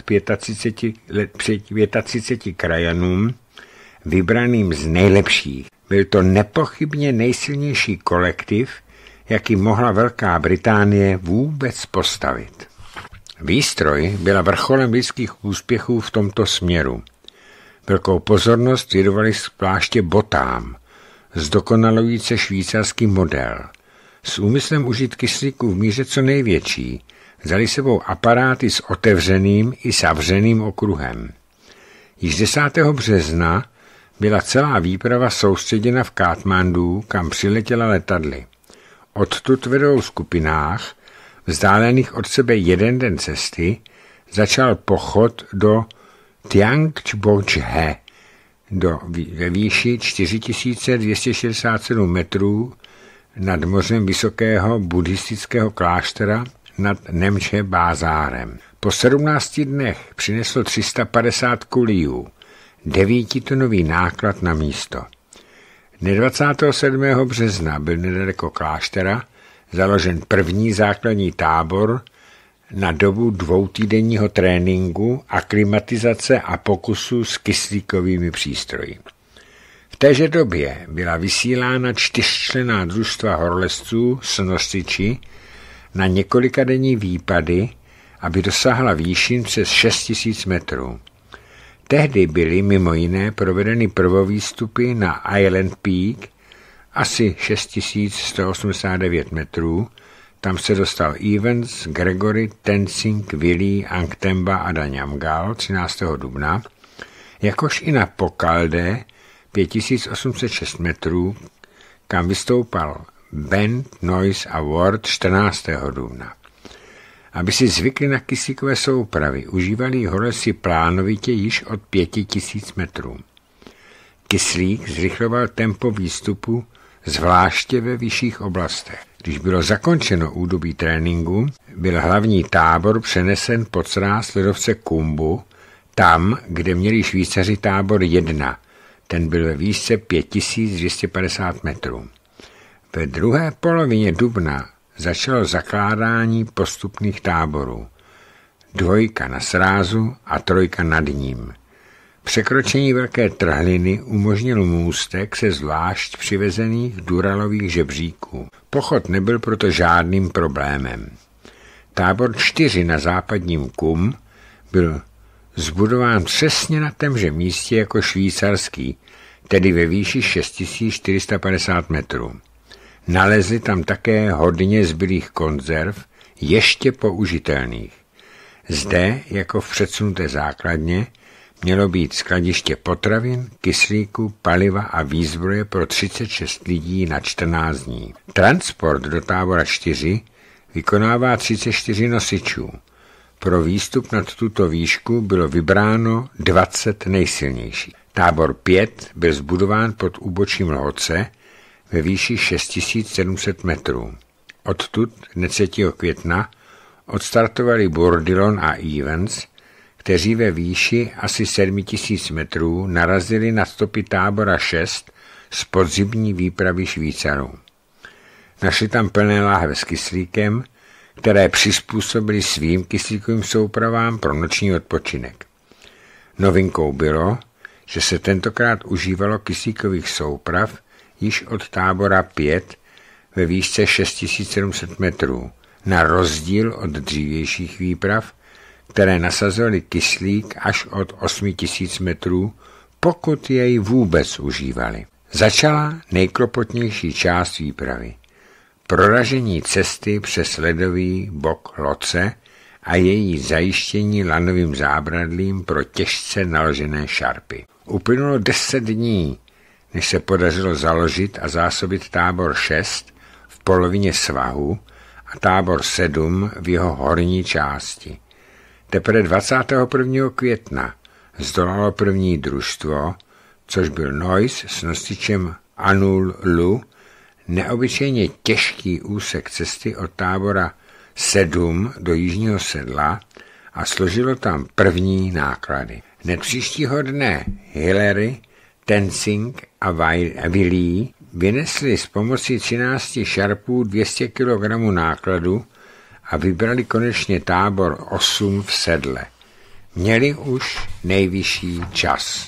třiceti pěti krajanům, vybraným z nejlepších. Byl to nepochybně nejsilnější kolektiv, jaký mohla Velká Británie vůbec postavit. Výstroj byla vrcholem lidských úspěchů v tomto směru. Velkou pozornost věnovali zvláště botám, zdokonalující švýcarský model. S úmyslem užít kyslíku v míře co největší, vzali sebou aparáty s otevřeným i zavřeným okruhem. Již desátého března byla celá výprava soustředěna v Katmandu, kam přiletěla letadly. Odtud vedou v skupinách, vzdálených od sebe jeden den cesty, začal pochod do Tiangtchbogche, do ve výši čtyři tisíce dvě stě šedesát sedm metrů nad mořem vysokého buddhistického kláštera nad Nemče Bázárem. Po sedmnácti dnech přineslo tři sta padesát kuliů, devítitonový náklad na místo. Dne dvacátého sedmého března byl nedaleko kláštera založen první základní tábor na dobu dvoutýdenního tréninku, aklimatizace a pokusů s kyslíkovými přístroji. V téže době byla vysílána čtyřčlenná družstva horolezců s nosiči na několikadenní výpady, aby dosáhla výšin přes šest tisíc metrů. Tehdy byly mimo jiné provedeny prvovýstupy na Island Peak, asi šest tisíc sto osmdesát devět metrů, tam se dostal Evans, Gregory, Tenzing, Willey, Angtemba a Danyamgal třináctého dubna, jakož i na Pokalde pět tisíc osm set šest metrů, kam vystoupal Bent, Noyce a Ward čtrnáctého dubna. Aby si zvykli na kyslíkové soupravy, užívali horolezci plánovitě již od pěti tisíc metrů. Kyslík zrychloval tempo výstupu, zvláště ve vyšších oblastech. Když bylo zakončeno údobí tréninku, byl hlavní tábor přenesen pod sráz ledovce Kumbu, tam, kde měli Švýcaři tábor jedna. Ten byl ve výšce pět tisíc dvě stě padesát metrů. Ve druhé polovině dubna začalo zakládání postupných táborů. Dvojka na srázu a trojka nad ním. Překročení velké trhliny umožnil můstek se zvlášť přivezených duralových žebříků. Pochod nebyl proto žádným problémem. Tábor čtyři na západním Kum byl zbudován přesně na témže místě jako švýcarský, tedy ve výši šest tisíc čtyři sta padesát metrů. Nalezli tam také hodně zbylých konzerv, ještě použitelných. Zde, jako v předsunuté základně, mělo být skladiště potravin, kyslíku, paliva a výzbroje pro třicet šest lidí na čtrnáct dní. Transport do tábora čtyři vykonává třicet čtyři nosičů. Pro výstup nad tuto výšku bylo vybráno dvacet nejsilnějších. Tábor pět byl zbudován pod úbočím Lhotce ve výši šest tisíc sedm set metrů. Odtud dne třetího května odstartovali Bourdillon a Evans, kteří ve výši asi sedm tisíc metrů narazili na stopy tábora šest z podzimní výpravy Švýcarů. Našli tam plné láhve s kyslíkem, které přizpůsobili svým kyslíkovým soupravám pro noční odpočinek. Novinkou bylo, že se tentokrát užívalo kyslíkových souprav již od tábora pět ve výšce šest tisíc sedm set metrů, na rozdíl od dřívějších výprav, které nasazovaly kyslík až od osm tisíc metrů, pokud jej vůbec užívali. Začala nejklopotnější část výpravy. Proražení cesty přes ledový bok Lhotce a její zajištění lanovým zábradlím pro těžce naložené šarpy. Uplynulo deset dní, než se podařilo založit a zásobit tábor šest v polovině svahu a tábor sedm v jeho horní části. Teprve dvacátého prvního května zdolalo první družstvo, což byl Noise s nosičem Anul Lu, neobyčejně těžký úsek cesty od tábora sedm do jižního sedla a složilo tam první náklady. Hned příštího dne Hillary, Tenzing a Willie vynesli s pomocí třinácti šarpů dvě stě kilogramů nákladu a vybrali konečně tábor osm v sedle. Měli už nejvyšší čas.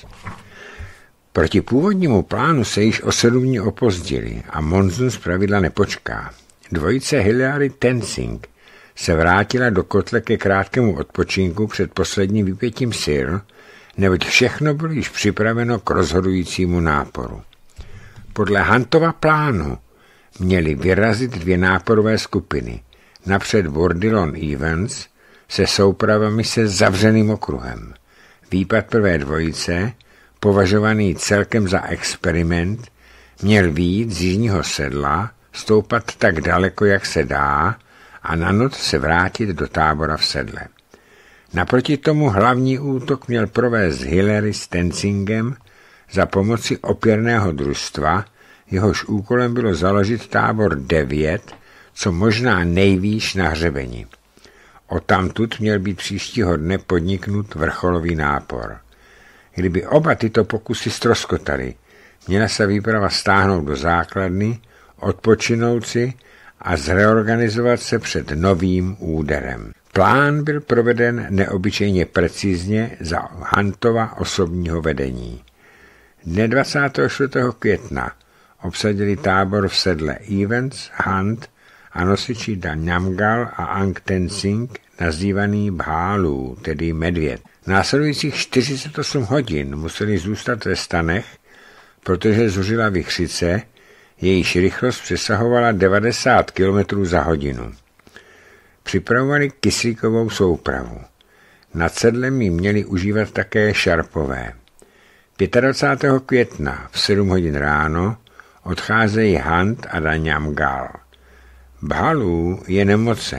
Proti původnímu plánu se již o sedm dní opozdili a monzun zpravidla nepočká. Dvojice Hillary Tenzing se vrátila do kotle ke krátkému odpočinku před posledním vypětím sil, neboť všechno bylo již připraveno k rozhodujícímu náporu. Podle Huntova plánu měly vyrazit dvě náporové skupiny, napřed Bourdillon Evans se soupravami se zavřeným okruhem. Výpad prvé dvojice, považovaný celkem za experiment, měl vyjít z jižního sedla, stoupat tak daleko, jak se dá, a na noc se vrátit do tábora v sedle. Naproti tomu hlavní útok měl provést Hillary s Tenzingem za pomoci opěrného družstva, jehož úkolem bylo založit tábor devět, co možná nejvýš na hřebeni. Odtamtud měl být příštího dne podniknut vrcholový nápor. Kdyby oba tyto pokusy ztroskotaly, měla se výprava stáhnout do základny, odpočinout si a zreorganizovat se před novým úderem. Plán byl proveden neobyčejně precizně za Huntova osobního vedení. Dne dvacátého čtvrtého května obsadili tábor v sedle Evans, Hunt a nosiči Da Namgal a Ang Tenzing, nazývaný Bhálu, tedy medvěd. Následujících čtyřicet osm hodin museli zůstat ve stanech, protože zuřila vichřice, jejíž rychlost přesahovala devadesát kilometrů za hodinu. Připravovali kyslíkovou soupravu. Nad sedlem ji měli užívat také šarpové. dvacátého pátého května v sedm hodin ráno odcházejí Hunt a Da Namgal. Bhálu je nemocen,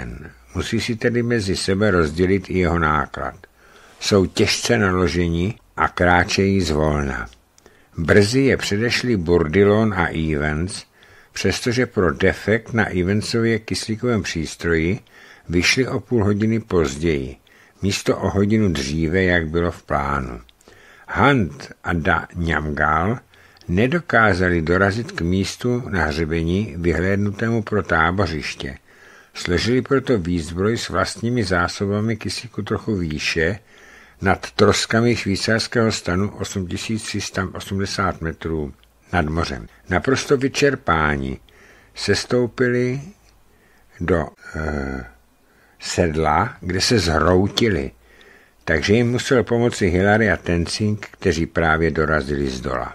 Musí si tedy mezi sebe rozdělit i jeho náklad. Jsou těžce naloženi a kráčejí zvolna. Brzy je předešli Bourdillon a Evans, přestože pro defekt na Evansově kyslíkovém přístroji vyšli o půl hodiny později, místo o hodinu dříve, jak bylo v plánu. Hunt a Da Nyamgal nedokázali dorazit k místu na hřebeni vyhlédnutému pro tábořiště. Složili proto výzbroj s vlastními zásobami kyslíku trochu výše, nad troskami švýcarského stanu osm tisíc tři sta osmdesát metrů nad mořem. Naprosto vyčerpáni sestoupili do e, sedla, kde se zhroutili, takže jim musel pomoci Hillary a Tenzing, kteří právě dorazili z dola.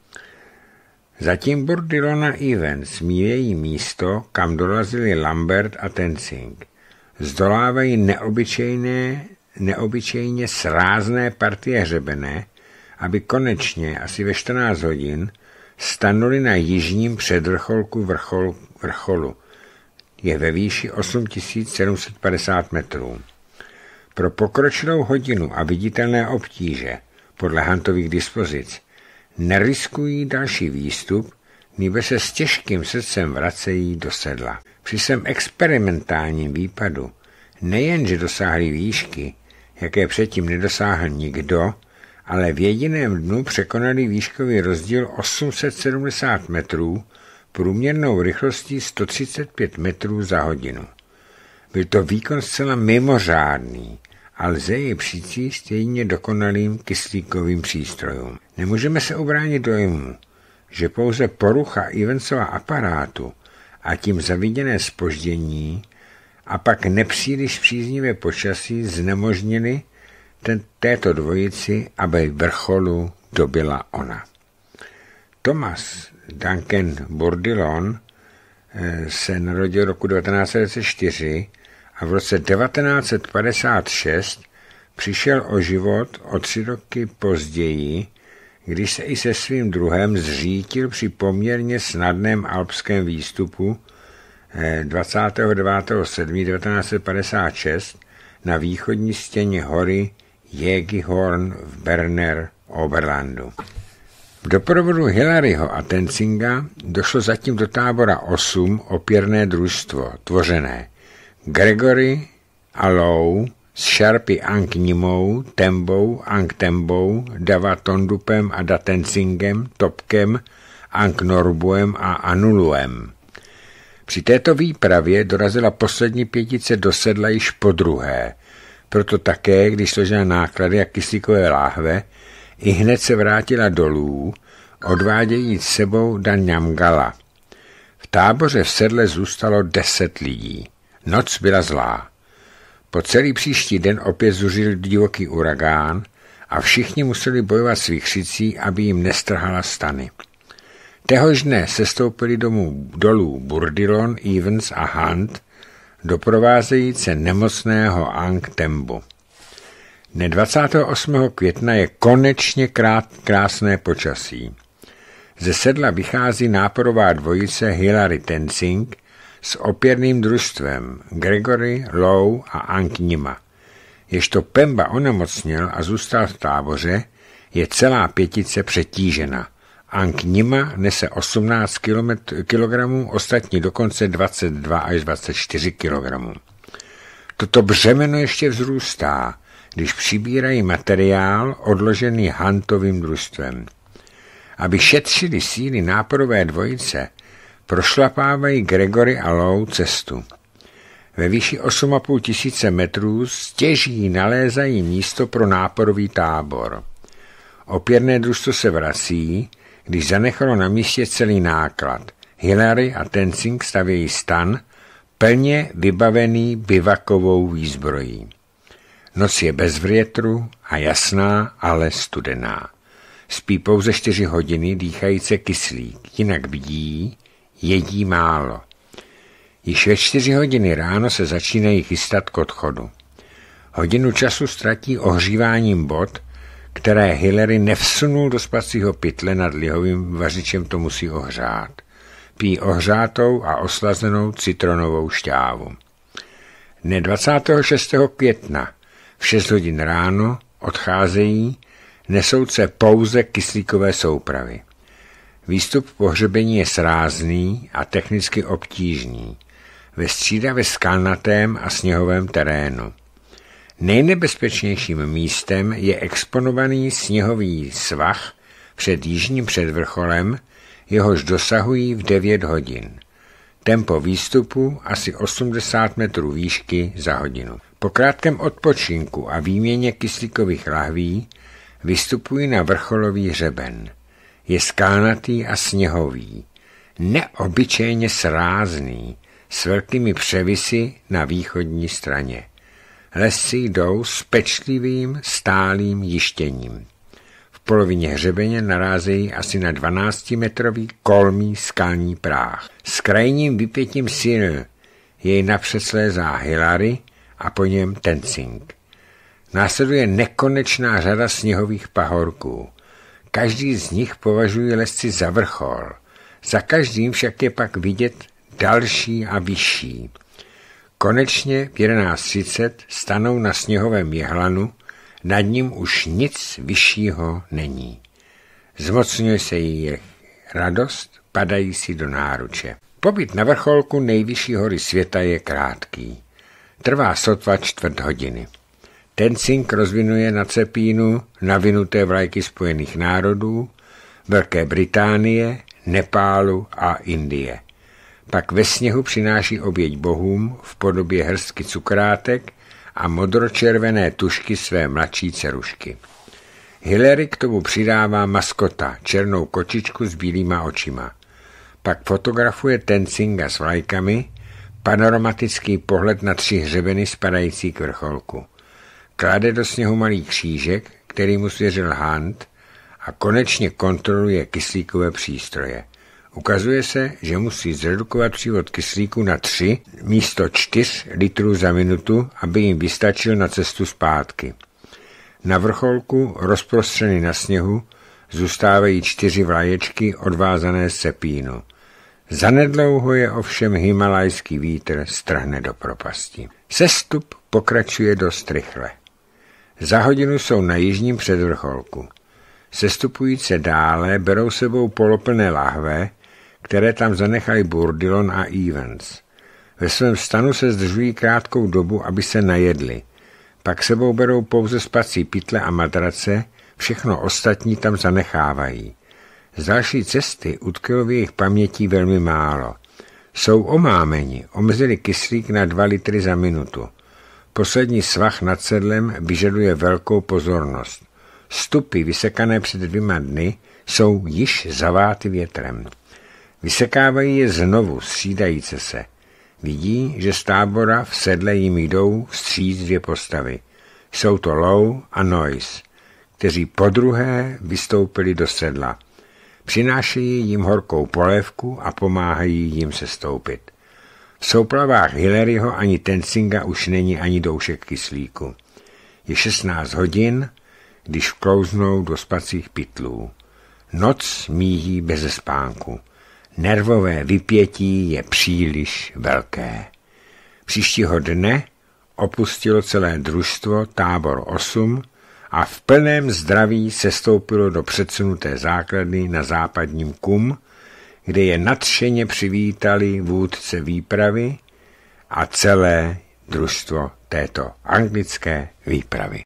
Zatím Bourdillon a Evans míjejí místo, kam dorazili Lambert a Tenzing. Zdolávají neobyčejné, neobyčejně srázné partie hřebene, aby konečně asi ve čtrnáct hodin stanuli na jižním předvrcholku vrcholu, vrcholu. Je ve výši osm tisíc sedm set padesát metrů. Pro pokročilou hodinu a viditelné obtíže, podle Huntových dispozic, neriskují další výstup, nýbrž se s těžkým srdcem vracejí do sedla. Při svém experimentálním výpadu nejenže dosáhli výšky, jaké předtím nedosáhl nikdo, ale v jediném dnu překonali výškový rozdíl osm set sedmdesát metrů průměrnou rychlostí sto třicet pět metrů za hodinu. Byl to výkon zcela mimořádný a lze jej přicíst jedině dokonalým kyslíkovým přístrojům. Nemůžeme se ubránit dojmu, že pouze porucha Evansova aparátu a tím zaviděné zpoždění a pak nepříliš příznivé počasí znemožnili ten, této dvojici, aby vrcholu dobyla ona. Thomas Duncan Bourdillon se narodil roku devatenáct set dvacet čtyři a v roce devatenáct set padesát šest přišel o život o tři roky později, když se i se svým druhem zřítil při poměrně snadném alpském výstupu dvacátého devátého sedmého devatenáct set padesát šest na východní stěně hory Jägihorn v Berner Oberlandu. V doprovodu Hillaryho a Tenzinga došlo zatím do tábora osm opěrné družstvo, tvořené Gregory a Lowe s Sharpy Ang Nimou, Tembou, Ang Tembou, Dava Tondupem a Da Tenzingem, Topkem, Ang Norbuem a Anuluem. Při této výpravě dorazila poslední pětice do sedla již po druhé, proto také, když složila náklady a kyslíkové láhve, i hned se vrátila dolů, odvádějí s sebou Da Nyamgala. V táboře v sedle zůstalo deset lidí. Noc byla zlá. Po celý příští den opět zuřil divoký uragán a všichni museli bojovat s výchřicí, aby jim nestrhala stany. Téhož dne sestoupili domů dolů Bourdillon, Evans a Hunt, doprovázejíce nemocného Ang Tembu. Dne dvacátého osmého května je konečně krát, krásné počasí. Ze sedla vychází náporová dvojice Hillary Tenzing s opěrným družstvem Gregory, Lowe a Ang Nima. Ježto Pemba onemocněl a zůstal v táboře, je celá pětice přetížena. Ang Nima nese osmnáct kilogramů, ostatní dokonce dvacet dva až dvacet čtyři kilogramů. Toto břemeno ještě vzrůstá, když přibírají materiál odložený Huntovým družstvem. Aby šetřili síly náporové dvojice, prošlapávají Gregory a Lowe cestu. Ve výši osm a půl tisíce metrů stěží nalézají místo pro náporový tábor. Opěrné družstvo se vrací, když zanechalo na místě celý náklad. Hillary a Tenzing stavějí stan, plně vybavený bivakovou výzbrojí. Noc je bez větru a jasná, ale studená. Spí pouze čtyři hodiny, dýchajíce kyslík, jinak bdí, jedí málo. Již ve čtyři hodiny ráno se začínají chystat k odchodu. Hodinu času ztratí ohříváním bod, které Hillary nevsunul do spacího pytle nad lihovým vařičem, to musí ohřát. Pí ohřátou a oslazenou citronovou šťávu. Dne dvacátého šestého května v šest hodin ráno odcházejí nesouce pouze kyslíkové soupravy. Výstup po hřebení je srázný a technicky obtížný, ve střídavě skalnatém a sněhovém terénu. Nejnebezpečnějším místem je exponovaný sněhový svah před jižním předvrcholem, jehož dosahují v devět hodin. Tempo výstupu asi osmdesát metrů výšky za hodinu. Po krátkém odpočinku a výměně kyslíkových lahví vystupují na vrcholový hřeben. Je skalnatý a sněhový, neobyčejně srázný, s velkými převisy na východní straně. Lesci jdou s pečlivým stálým jištěním. V polovině hřebeně narázejí asi na dvanáctimetrový kolmý skalní práh. S krajním vypětím sil jej napřed slézá Hillary a po něm Tenzing. Následuje nekonečná řada sněhových pahorků. Každý z nich považují lesci za vrchol. Za každým však je pak vidět další a vyšší. Konečně v jedenáct třicet stanou na sněhovém jehlanu, nad ním už nic vyššího není. Zmocňuje se jich radost, padají si do náruče. Pobyt na vrcholku nejvyšší hory světa je krátký. Trvá sotva čtvrt hodiny. Tenzing rozvinuje na cepínu navinuté vlajky Spojených národů, Velké Británie, Nepálu a Indie. Pak ve sněhu přináší oběť bohům v podobě hrstky cukrátek a modročervené tušky své mladší dcerušky. Hillary k tomu přidává maskota, černou kočičku s bílýma očima. Pak fotografuje Tenzinga s vlajkami, panoramatický pohled na tři hřebeny spadající k vrcholku. Klade do sněhu malý křížek, který mu svěřil Hunt, a konečně kontroluje kyslíkové přístroje. Ukazuje se, že musí zredukovat přívod kyslíku na tři místo čtyř litrů za minutu, aby jim vystačil na cestu zpátky. Na vrcholku, rozprostřeny na sněhu, zůstávají čtyři vlaječky odvázané z cepínu. Zanedlouho je ovšem himalajský vítr strhne do propasti. Sestup pokračuje dost rychle. Za hodinu jsou na jižním předvrcholku. Sestupující dále berou sebou poloplné lahve, které tam zanechali Bourdillon a Evans. Ve svém stanu se zdržují krátkou dobu, aby se najedli. Pak sebou berou pouze spací pytle a madrace, všechno ostatní tam zanechávají. Z další cesty utkvělo v jejich paměti velmi málo. Jsou omámeni, omezili kyslík na dva litry za minutu. Poslední svah nad sedlem vyžaduje velkou pozornost. Stupy vysekané před dvěma dny jsou již zaváty větrem. Vysekávají je znovu, střídajíce se. Vidí, že z tábora v sedle jim jdou vstříc dvě postavy. Jsou to Low a Noise, kteří podruhé vystoupili do sedla. Přinášejí jim horkou polévku a pomáhají jim sestoupit. V souplavách Hillaryho ani Tenzinga už není ani doušek kyslíku. Je šestnáct hodin, když vklouznou do spacích pytlů. Noc míjí beze spánku. Nervové vypětí je příliš velké. Příštího dne opustilo celé družstvo tábor osm a v plném zdraví sestoupilo do předsunuté základny na západním Kum, kde je nadšeně přivítali vůdce výpravy a celé družstvo této anglické výpravy.